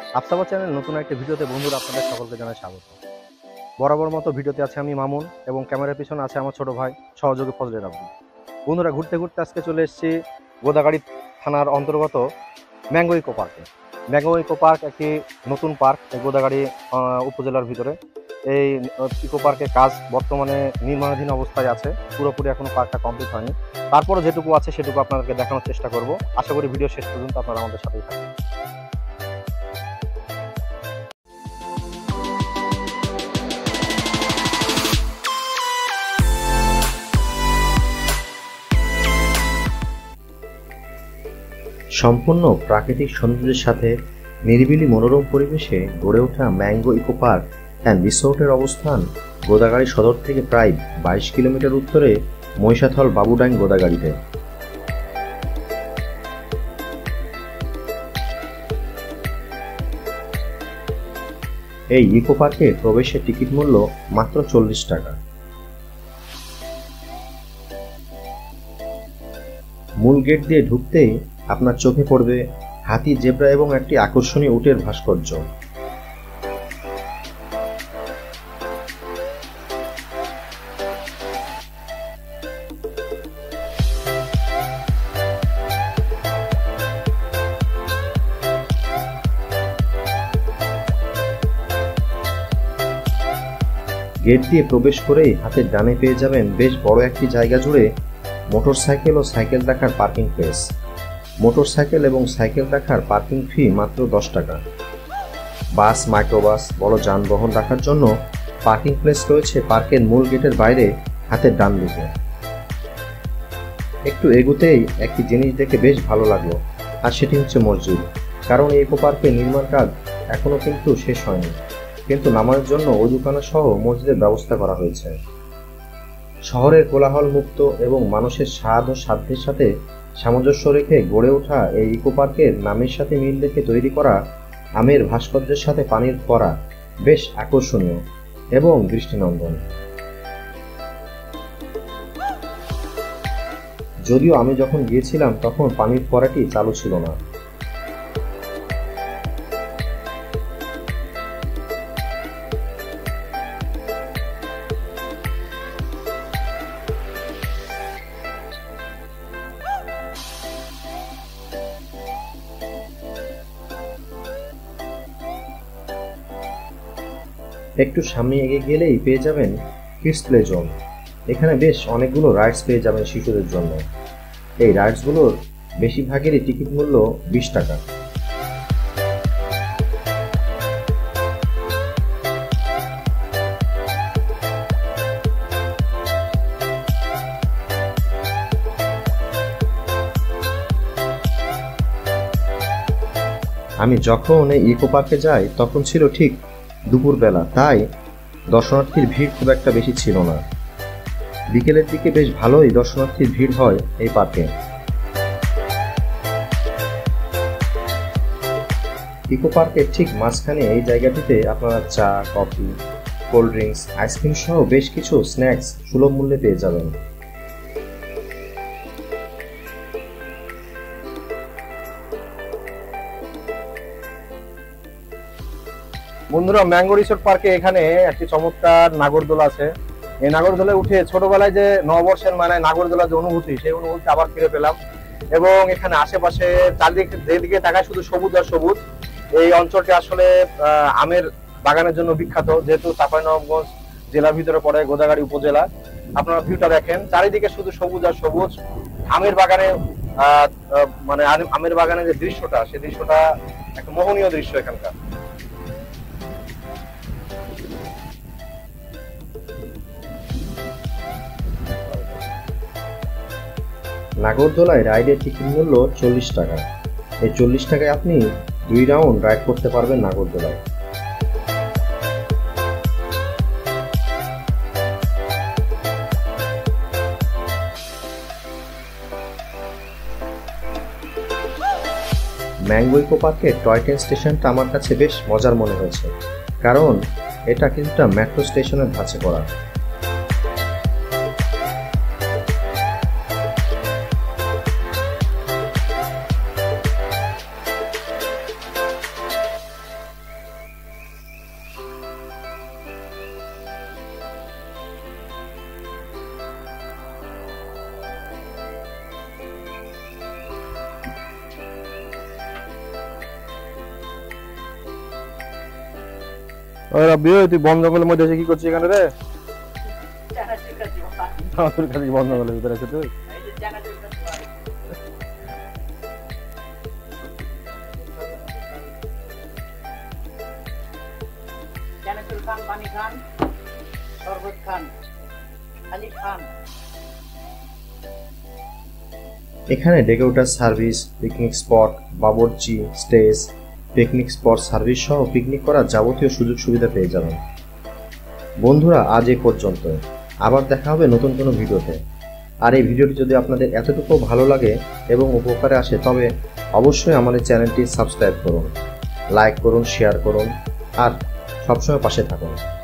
SABA channel নতুন একটা ভিডিওতে বন্ধুরা আপনাদের সকলকে জানাই স্বাগত। বরাবর মতো ভিডিওতে আছে আমি মামুন এবং ক্যামেরার পিছনে আছে আমার ছোট ভাই সহযোগী ফজলের আব্দুল। বন্ধুরা ঘুরতে ঘুরতে আজকে চলে এসেছি গোদাগাড়ি থানার অন্তর্গত ম্যাঙ্গো ইকো পার্কে। ম্যাঙ্গো ইকো পার্ক একটি নতুন পার্ক গোদাগাড়ি উপজেলার ভিতরে। এই ইকো পার্কের কাজ বর্তমানে নির্মাণাধীন অবস্থায় আছে, পুরোপুরি এখনো পার্কটা কমপ্লিট হয়নি। তারপরে যেটুকু আছে সেটুকু আপনাদেরকে দেখানোর চেষ্টা করব। আশা করি ভিডিও শেষ পর্যন্ত আপনারা আমাদের সাথেই থাকবেন। সম্পূর্ণ প্রাকৃতিক সৌন্দর্যের সাথে নিরিবিলি মনোরম পরিবেশে গড়ে ওঠা ম্যাঙ্গো ইকো পার্ক অ্যান্ড রিসোর্টের অবস্থান গোদাগাড়ি সদর থেকে প্রায় 22 কিলোমিটার উত্তরে মহিষাথল বাবুডাইং গোদাগাড়িতে। এই ইকো পার্কে প্রবেশের টিকিট মূল্য মাত্র 40 টাকা। মূল গেট দিয়ে ঢুকতেই আপনার চোখে পড়বে হাতি, জেব্রা এবং একটি আকর্ষণীয় উটের ভাস্কর্য। গেট দিয়ে প্রবেশ করেই হাতের ডানে পেয়ে যাবেন বেশ বড় একটি জায়গা জুড়ে মোটরসাইকেল ও সাইকেল রাখার পার্কিং প্লেস। মোটরসাইকেল এবং সাইকেল রাখার পার্কিং ফি মাত্র 10 টাকা। বাস, মাইক্রোবাস, বড় যানবাহন রাখার জন্য পার্কিং প্লেস রয়েছে পার্কের মূল গেটের বাইরে হাতের ডান দিকে। একটু এগুতেই একটি জিনিস দেখে বেশ ভালো লাগলো, আর সেটি হচ্ছে মসজিদ। কারণ এই ইকো পার্কের নির্মাণ কাজ এখনো কিন্তু শেষ হয়নি, কিন্তু নামাজের জন্য অজুখানা সহ মসজিদের ব্যবস্থা করা হয়েছে। শহরের কোলাহল মুক্ত এবং মানুষের স্বাদ ও সাধ্যের সাথে সামঞ্জস্য রেখে গড়ে ওঠা এই ইকো পার্কের নামের সাথে মিল রেখে তৈরি করা আমের ভাস্কর্যের সাথে পানির ফোয়ারা বেশ আকর্ষণীয় এবং দৃষ্টিনন্দন। যদিও আমি যখন গিয়েছিলাম তখন পানির ফোয়ারাটি চালু ছিল না। একটু সামনে এগিয়ে গেলেই পেয়ে যাবেন কিডস প্লে জোন। এখানে বেশ অনেকগুলো রাইডস পেয়ে যাবেন শিশুদের জন্য। এই রাইডসগুলোর বেশিরভাগেরই টিকিট মূল্য 20 টাকা। আমি যখন এই ইকো পার্কে যাই তখন ছিল ঠিক দুপুরবেলা, তাই দর্শনার্থীর ভিড় খুব একটা বেশি ছিল না। বিকেলের দিকে বেশ ভালোই দর্শনার্থীর ভিড় হয় এই পার্কে। ইকো পার্কের ঠিক মাঝখানে এই জায়গাটিতে আপনারা চা, কফি, কোল্ড ড্রিঙ্কস, আইসক্রিম সহ বেশ কিছু স্ন্যাক্স সুলভ মূল্যে পেয়ে যাবেন। বন্ধুরা ম্যাঙ্গো রিসোর্ট পার্কে এখানে একটি চমৎকার নাগরদোলা আছে। এই নাগরদোলায় উঠে ছোটবেলায় যে নববর্ষের মানে নাগরদোলার যে অনুভূতি, সেই অনুভূতি আবার ফিরে পেলাম। এবং এখানে আশেপাশে চারদিকে যেদিকে তাকায় শুধু সবুজ আর সবুজ। এই অঞ্চলটি আসলে আমের বাগানের জন্য বিখ্যাত, যেহেতু চাঁপাইনবাবগঞ্জ জেলার ভিতরে পড়ে গোদাগাড়ি উপজেলা। আপনারা ভিউটা দেখেন, চারিদিকে শুধু সবুজ আর সবুজ। আমের বাগানে মানে আমের বাগানের যে দৃশ্যটা, সেই দৃশ্যটা একটা মোহনীয় দৃশ্য এখানকার। নাগরদোলায় রাইডের টিকিট মূল্য 40 টাকা। এই 40 টাকায় আপনি 2 রাউন্ড রাইড করতে পারবেন নাগরদোলায়। ম্যাঙ্গো ইকো পার্কের টয় ট্রেন স্টেশনটা আমার কাছে বেশ মজার মনে হয়েছে, কারণ এটা কিন্তু মেট্রো স্টেশনের ধাঁচে করা। ওই রাব্বি, ওই তুই বন জঙ্গলের মধ্যে এসে কি করছিস এখানে রে? তোর কাছে বন জঙ্গলের ভিতরে আছে তুই? পানি খান, শরবত খান, খালি খান। এখানে ডেকে ওঠা সার্ভিস, পিকনিক স্পট, বাবরচি, স্টেজ, পিকনিক স্পট সার্ভিস সহ পিকনিক করার যাবতীয় সুযোগ সুবিধা পেয়ে যাবেন। বন্ধুরা, আজ এই পর্যন্ত। আবার দেখা হবে নতুন কোনো ভিডিওতে। আর এই ভিডিওটি যদি আপনাদের এতটুকু ভালো লাগে এবং উপকারে আসে, তবে অবশ্যই আমাদের চ্যানেলটি সাবস্ক্রাইব করুন, লাইক করুন, শেয়ার করুন আর সবসময় পাশে থাকুন।